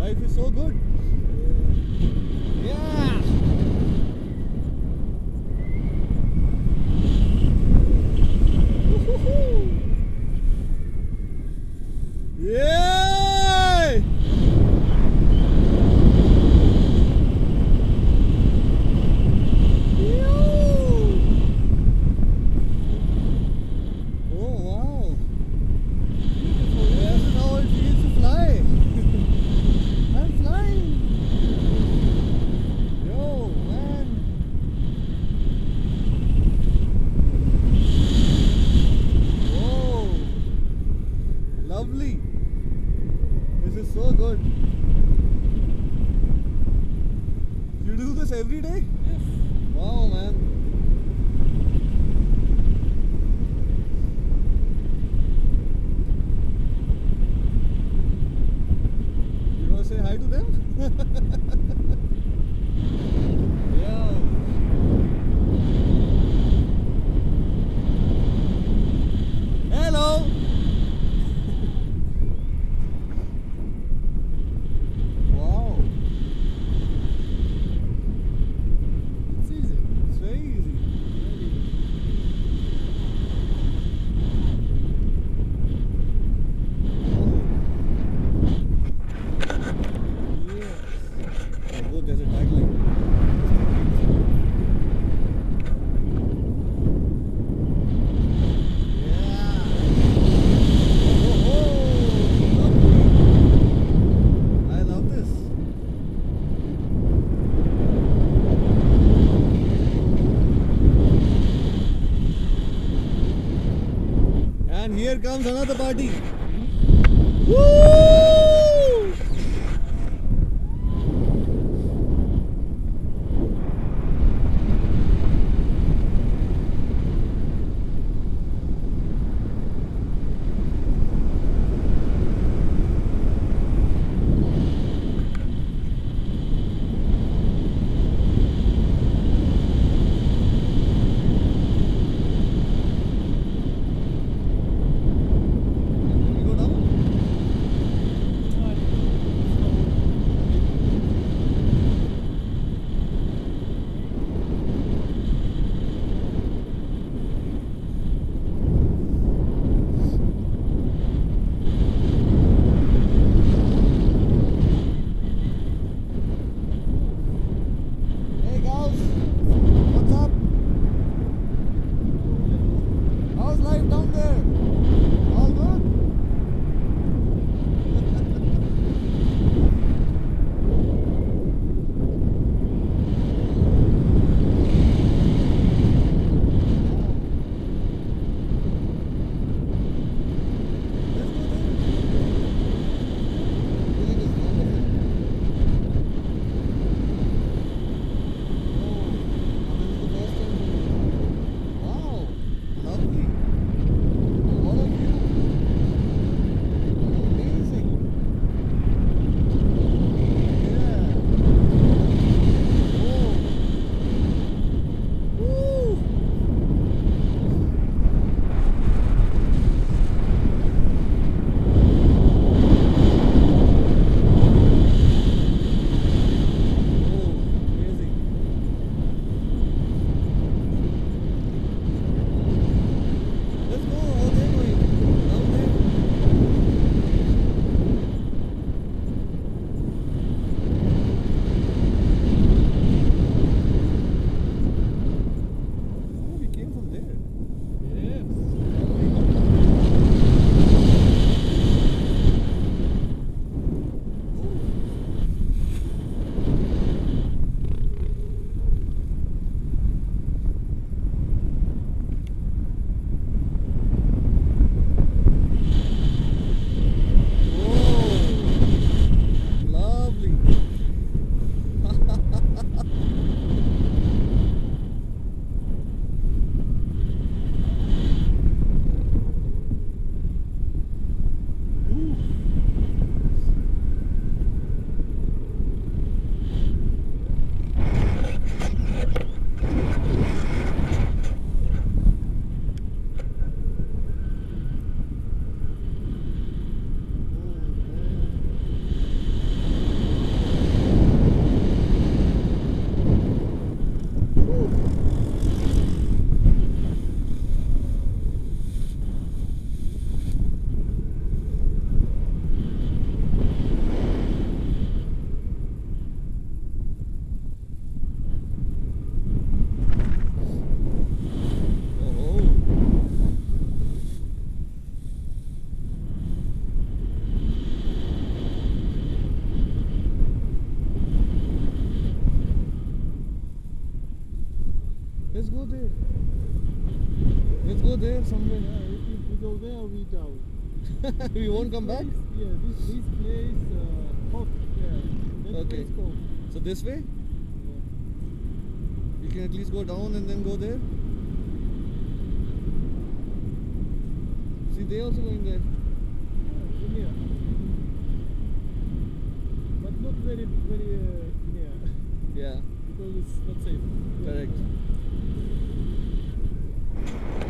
Life is so good. Yeah. Woo-hoo-hoo. Yay! Oh wow! Beautiful. This is how it feels to fly. I'm flying. Yo, man. Whoa. Lovely. This is so good. You do this every day? Yes. Wow, man. You want to say hi to them? Yeah. Hello. Wow. It's easy. It's very easy. Very easy. Yes. Oh, good, there's a tagline. Yeah. Oh, lovely. I love this. And here comes another party. Woo! Can we go down? there. Let's go there somewhere. Yeah, if we go there, we down. We won't come back? Yeah, this place, hot. Yeah, that Okay. place cold. So this way? Yeah. We can at least go down and then go there. See, they also going there. In here. But not very near. Yeah, Because it's not safe. correct.